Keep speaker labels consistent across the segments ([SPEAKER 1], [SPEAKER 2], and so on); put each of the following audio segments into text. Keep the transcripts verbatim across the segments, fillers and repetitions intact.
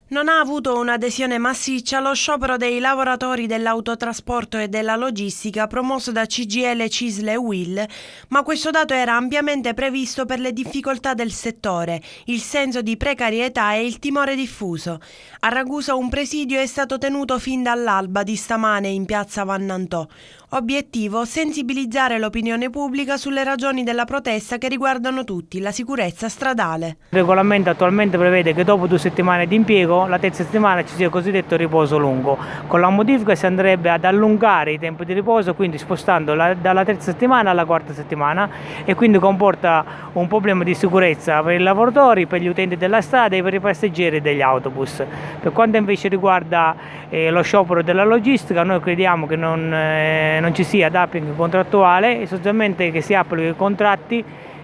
[SPEAKER 1] Non ha avuto un'adesione massiccia lo sciopero dei lavoratori dell'autotrasporto e della logistica promosso da C G I L, C I S L e U I L, ma questo dato era ampiamente previsto per le difficoltà del settore, il senso di precarietà e il timore diffuso. A Ragusa un presidio è stato tenuto fin dall'alba di stamane in piazza Vannantò. Obiettivo: sensibilizzare l'opinione pubblica sulle ragioni della protesta che riguardano tutti, la sicurezza stradale.
[SPEAKER 2] Il regolamento attualmente prevede che dopo due settimane di impiego, la terza settimana ci sia il cosiddetto riposo lungo. Con la modifica si andrebbe ad allungare i tempi di riposo, quindi spostando la, dalla terza settimana alla quarta settimana, e quindi comporta un problema di sicurezza per i lavoratori, per gli utenti della strada e per i passeggeri degli autobus. Per quanto invece riguarda eh, lo sciopero della logistica, noi crediamo che non, eh, non ci sia dumping contrattuale, e sostanzialmente che si applichino i contratti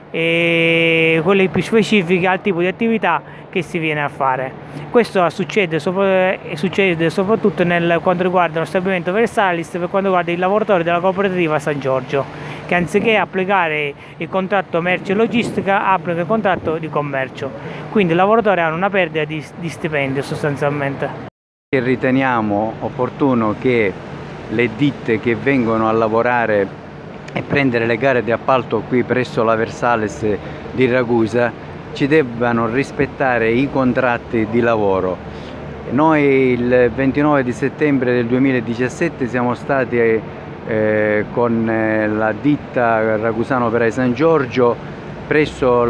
[SPEAKER 2] e quelli più specifici al tipo di attività che si viene a fare. Questo succede, sopra, succede soprattutto nel quanto riguarda lo stabilimento Versalis, per quanto riguarda i lavoratori della cooperativa San Giorgio, che anziché applicare il contratto merce e logistica applica il contratto di commercio, quindi i lavoratori hanno una perdita di, di stipendio sostanzialmente.
[SPEAKER 3] Riteniamo opportuno che le ditte che vengono a lavorare e prendere le gare di appalto qui presso la Versalis di Ragusa ci debbano rispettare i contratti di lavoro. Noi il ventinove di settembre del duemiladiciassette siamo stati eh, con la ditta Ragusano Operai San Giorgio presso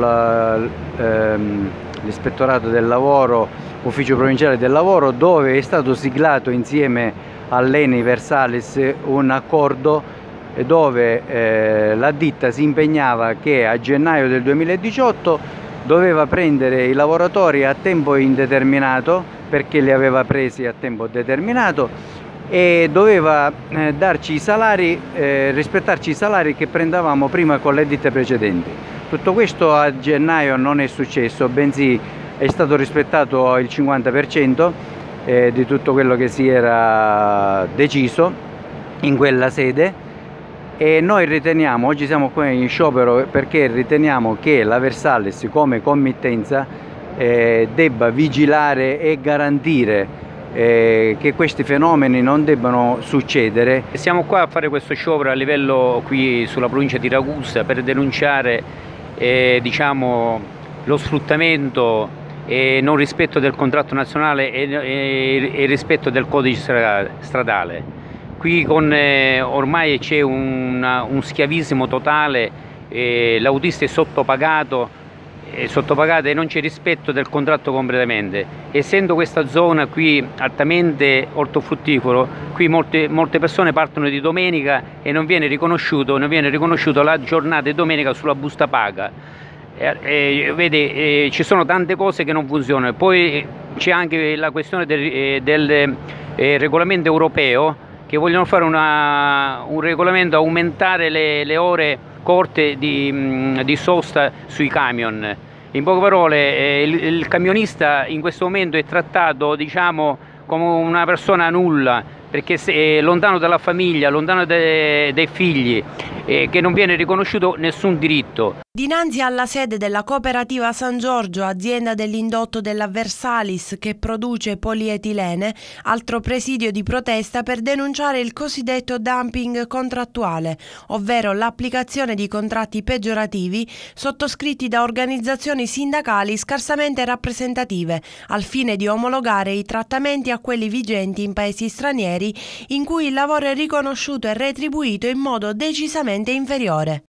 [SPEAKER 3] ehm, l'ispettorato del lavoro, ufficio provinciale del lavoro, dove è stato siglato insieme all'Eni Versalis un accordo dove eh, la ditta si impegnava che a gennaio del duemiladiciotto doveva prendere i lavoratori a tempo indeterminato, perché li aveva presi a tempo determinato, e doveva eh, darci i salari, eh, rispettarci i salari che prendevamo prima con le ditte precedenti. Tutto questo a gennaio non è successo, bensì è stato rispettato il cinquanta per cento eh, di tutto quello che si era deciso in quella sede. E noi riteniamo, oggi siamo qui in sciopero perché riteniamo che la Versalis come committenza eh, debba vigilare e garantire eh, che questi fenomeni non debbano succedere.
[SPEAKER 4] Siamo qua a fare questo sciopero a livello qui sulla provincia di Ragusa per denunciare eh, diciamo, lo sfruttamento e non rispetto del contratto nazionale e, e, e rispetto del codice stradale. Qui con, eh, ormai c'è un, un schiavismo totale, eh, l'autista è sottopagato, è sottopagato e non c'è rispetto del contratto completamente. Essendo questa zona qui altamente ortofrutticolo, qui molte, molte persone partono di domenica e non viene riconosciuto, non viene riconosciuto la giornata di domenica sulla busta paga. Eh, eh, vede, eh, ci sono tante cose che non funzionano. Poi c'è anche la questione del, eh, del eh, regolamento europeo, che vogliono fare una, un regolamento, aumentare le, le ore corte di, di sosta sui camion. In poche parole, eh, il, il camionista in questo momento è trattato, diciamo, come una persona nulla, perché è lontano dalla famiglia, lontano dai, dai figli, eh, che non viene riconosciuto nessun diritto.
[SPEAKER 1] Dinanzi alla sede della cooperativa San Giorgio, azienda dell'indotto della Versalis che produce polietilene, altro presidio di protesta per denunciare il cosiddetto dumping contrattuale, ovvero l'applicazione di contratti peggiorativi sottoscritti da organizzazioni sindacali scarsamente rappresentative, al fine di omologare i trattamenti a quelli vigenti in paesi stranieri in cui il lavoro è riconosciuto e retribuito in modo decisamente inferiore.